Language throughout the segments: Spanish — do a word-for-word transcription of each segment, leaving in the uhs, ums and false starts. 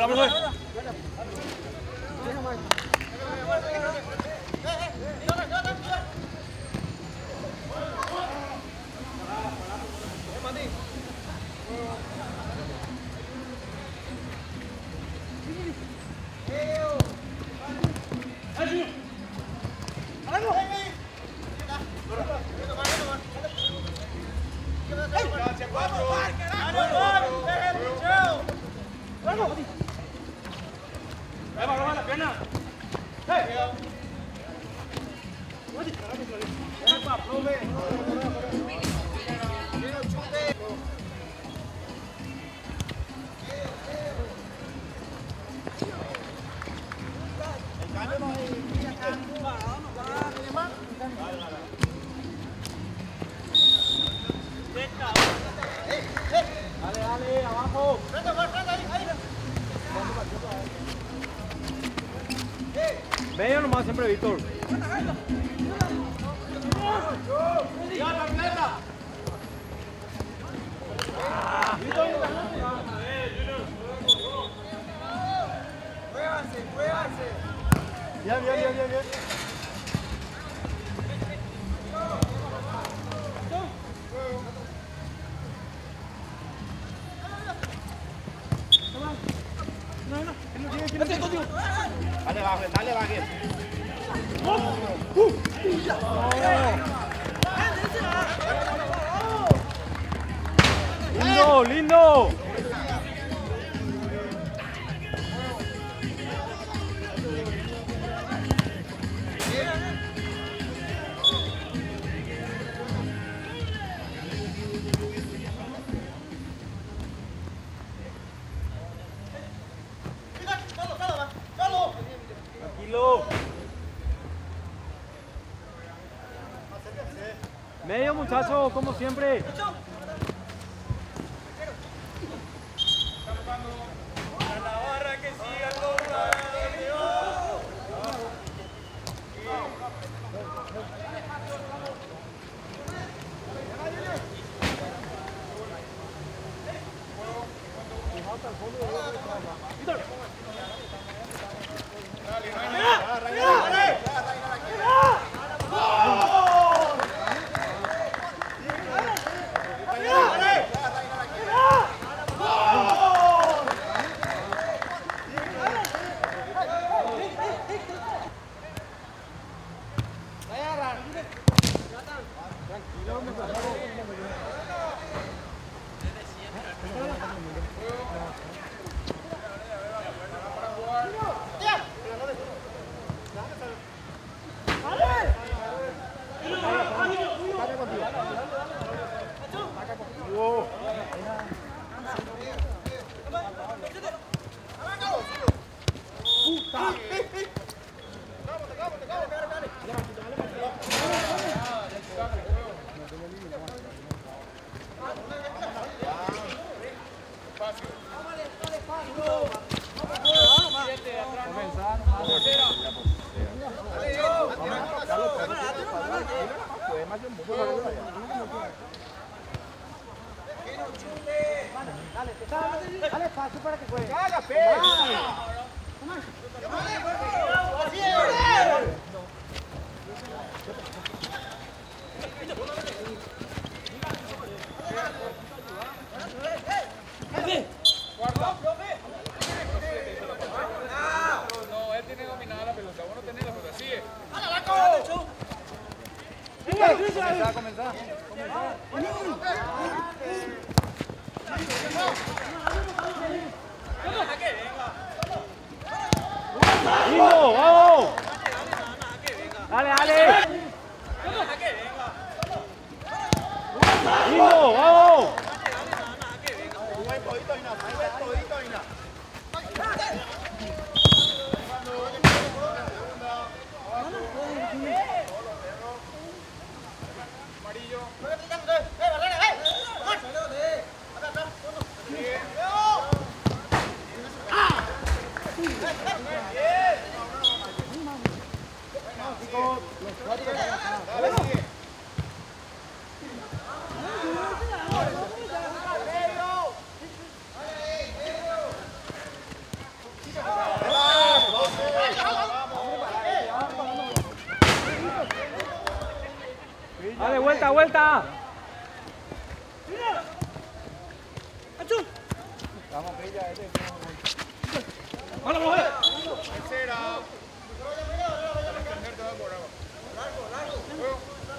Ahora, profe. Medio nomás siempre, Víctor. Bien, bien, bien, bien, bien. Dale, baje, dale, baje. Lindo, lindo. Tranquilo. Medio, muchacho, como siempre. Dale espacio para que juegue. No, él tiene dominada la pelota, vos no tenés la pelota, sigue. Comenzá, comenzá. ¡Lindo! ¡Vamos! ¡Dale, dale! ¡Lindo! ¡Vamos! Vamos, Pilla, ese. ¡Vamos, mujer! Tercera. Al extender te va por abajo. Largo, largo. Juego.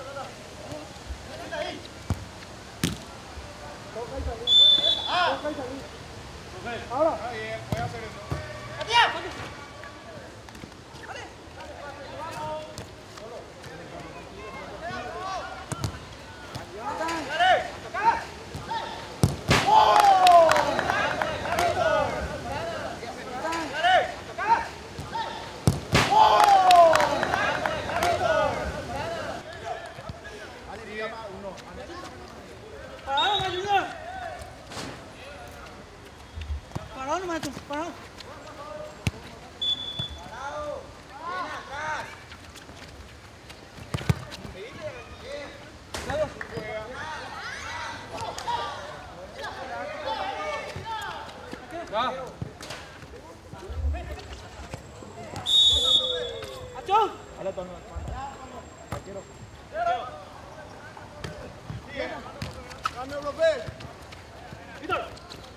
Ah. Ahora. Está bien, voy a hacer eso. Parado nomás tú, parado. Ya. ¡Achón! Cambio, profe. Quítalo.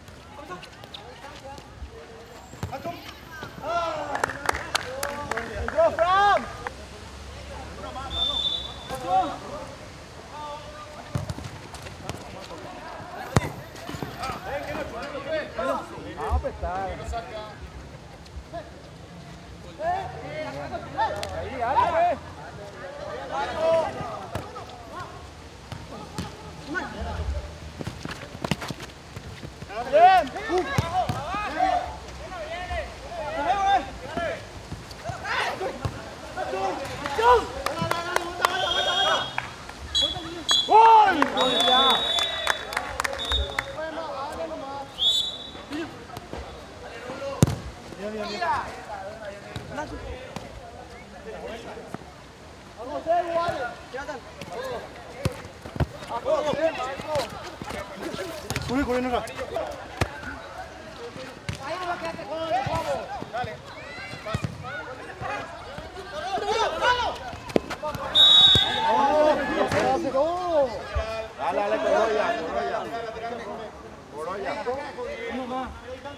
¡Entró Fran! Vamos a apretar. Ahí, dale. Bien. ¡Gol! Ya. Corre, corre, no. Dale. Dale, dale, Corolla, Corolla. Corolla. Uno más.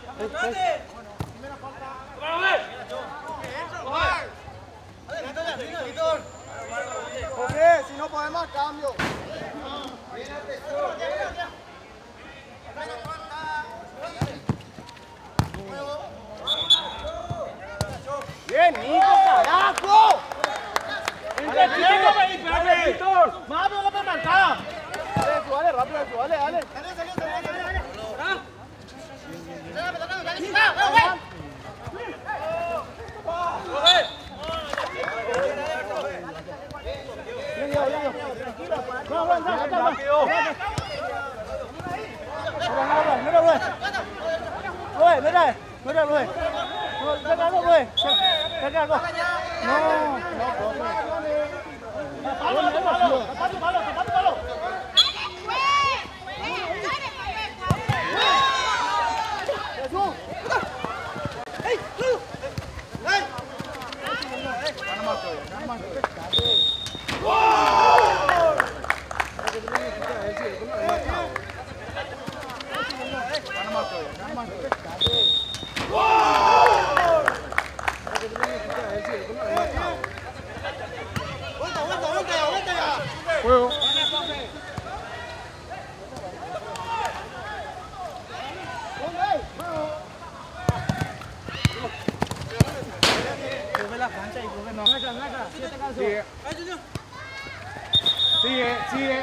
Jorge, si no podemos, cambio. Bien, Nico, carajo. ¡Dale, tiempo, dale, Víctor! Más no me marcaba. Dale, rápido, dale, dale. Juego. Sigue. Sigue, sigue.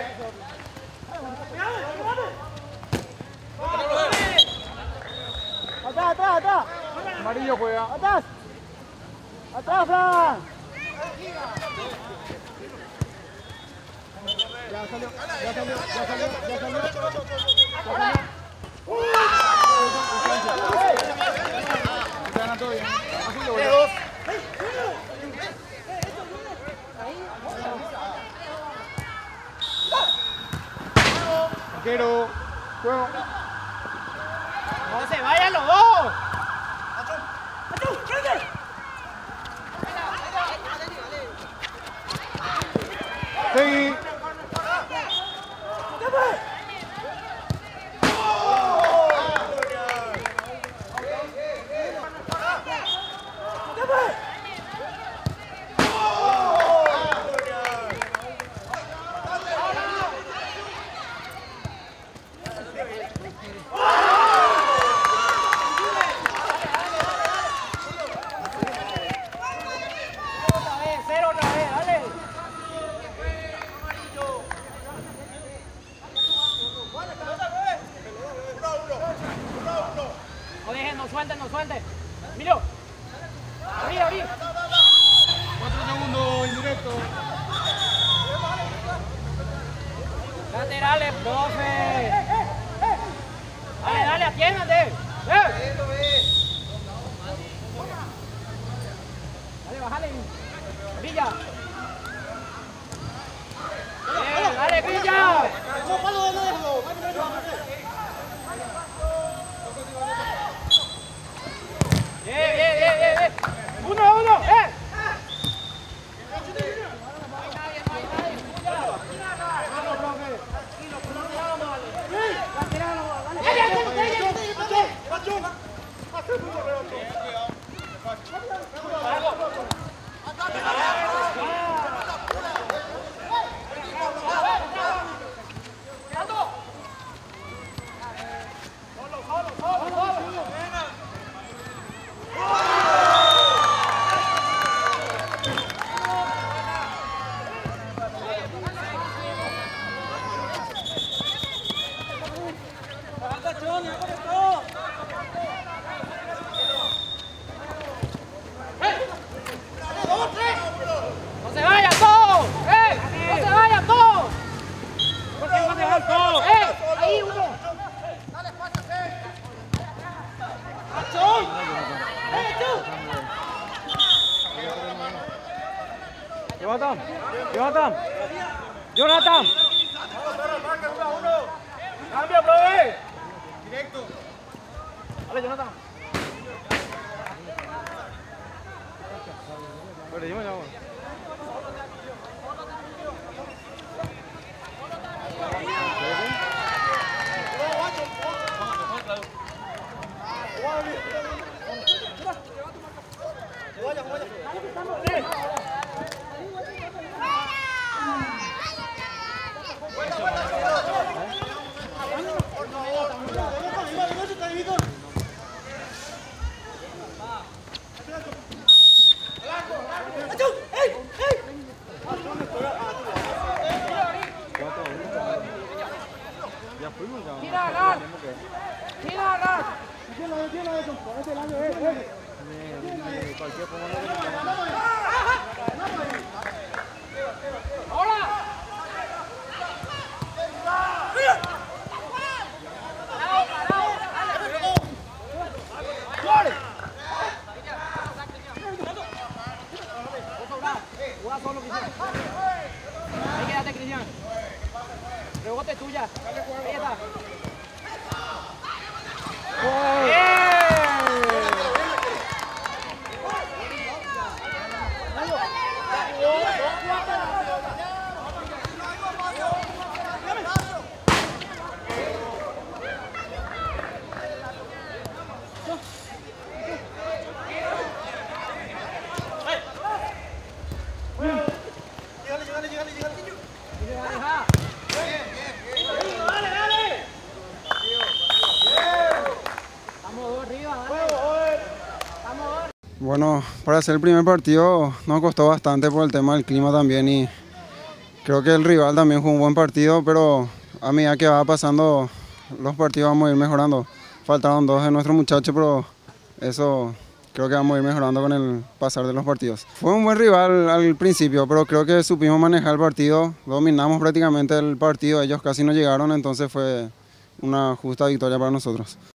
Atrás, atrás, atrás. Amarillo juega. Atrás. Atrás, Fran. Ya salió, ya salió, ya salió, ya salió. Se gana todo bien. Así lo voy a. Arquero. Juego. ¡No se vayan los dos! Seguí. Cero otra vez, dale. No dejen, no suelten, no suelten. Miro. Abrí, abrí. Cuatro segundos indirecto. Laterales, profe. Dale, dale, atiéndate. Eh. Dale, bájale. Villa. Bien, dale, Villa. Bien, bien, bien, bien, bien. Uno, uno, eh. ¡No se vayan todos! ¡Eh! ¡No se vayan todos! ¡Eh! ¡Ahí uno! Jonathan, Jonathan, Jonathan. Cambia, profe. Directo. Dale, Jonathan. Vale, yo me llamo. Tira, Ran. Tira, Ran. Ahora. Juega solo, Cristian. Ahí quédate, Cristian. Rebote tuya. Ahí está. Bueno, para hacer el primer partido nos costó bastante por el tema del clima también y creo que el rival también jugó un buen partido, pero a medida que va pasando los partidos vamos a ir mejorando. Faltaron dos de nuestros muchachos, pero eso creo que vamos a ir mejorando con el pasar de los partidos. Fue un buen rival al principio, pero creo que supimos manejar el partido, dominamos prácticamente el partido, ellos casi no llegaron, entonces fue una justa victoria para nosotros.